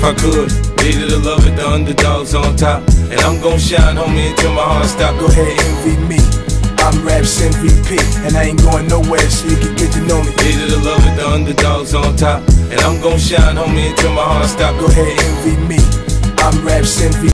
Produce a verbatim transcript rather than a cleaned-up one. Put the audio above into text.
I could. Needed to love it, the underdogs on top. And I'm gon' shine, homie, until my heart stop. Go ahead, envy me. I'm Raps M V P, and I ain't going nowhere, so you can get to know me. Needed to love it, the underdogs on top. And I'm gon' shine, homie, until my heart stop. Go ahead, envy me. I'm Raps M V P.